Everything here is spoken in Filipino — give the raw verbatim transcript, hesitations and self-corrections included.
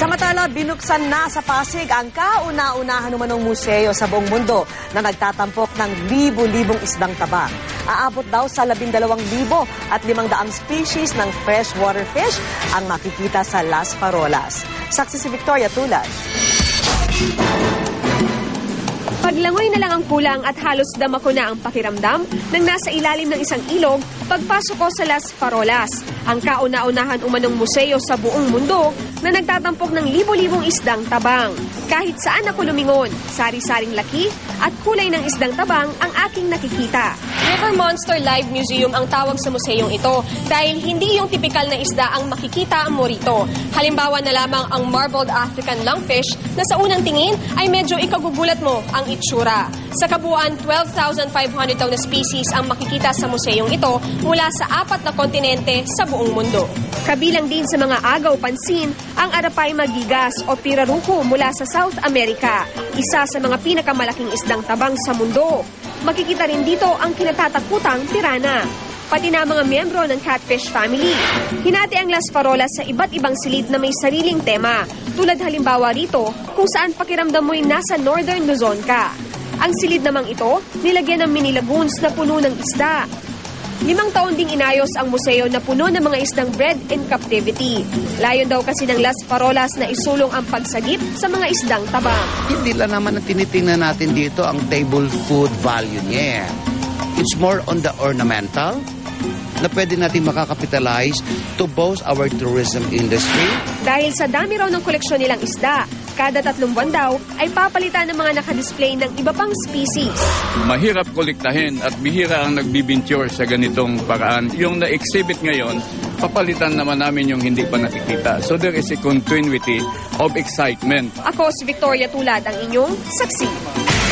Samantala, binuksan na sa Pasig ang kauna-unahan umanong museo sa buong mundo na nagtatampok ng libu-libong isdang taba. Aabot daw sa labindalawang libo at limang daang species ng freshwater fish ang makikita sa Las Farolas. Saksi si Victoria Tulad. Paglangoy na lang ang kulang at halos dama ko na ang pakiramdam nang nasa ilalim ng isang ilog pagpasok ko sa Las Farolas, ang kauna-unahan umanong museo sa buong mundo na nagtatampok ng libo-libong isdang tabang. Kahit saan ako lumingon, sari-saring laki at kulay ng isdang tabang ang aking nakikita. River Monster Live Museum ang tawag sa museyong ito dahil hindi yung tipikal na isda ang makikita mo rito. Halimbawa na lamang ang marbled African lungfish na sa unang tingin ay medyo ikagugulat mo ang itsura. Sa kabuuan, twelve thousand five hundred daw na species ang makikita sa museyong ito mula sa apat na kontinente sa buong mundo. Kabilang din sa mga agaw pansin ang Arapay magigas o piraruco mula sa South America, isa sa mga pinakamalaking isdang tabang sa mundo. Makikita rin dito ang kinatatakutang pirana, pati na mga miyembro ng catfish family. Hinati ang Las Farolas sa iba't ibang silid na may sariling tema, tulad halimbawa rito kung saan pakiramdam mo'y nasa Northern Luzon ka. Ang silid namang ito, nilagyan ng mini lagoons na puno ng isda. Limang taon ding inayos ang museo na puno ng mga isdang bred in captivity. Layon daw kasi ng Las Farolas na isulong ang pagsagip sa mga isdang tabang. Hindi lang naman ang tinitingnan natin dito ang table food value niya. It's more on the ornamental na pwede natin makakapitalize to boost our tourism industry. Dahil sa dami raw ng koleksyon nilang isda, kada tatlong buwan daw ay papalitan ng mga nakadisplay ng iba pang species. Mahirap kolektahin at bihira ang nagbibinture sa ganitong paraan. Yung na-exhibit ngayon, papalitan naman namin yung hindi pa nakikita. So there is a continuity of excitement. Ako si Victoria Tulad, ang inyong saksi.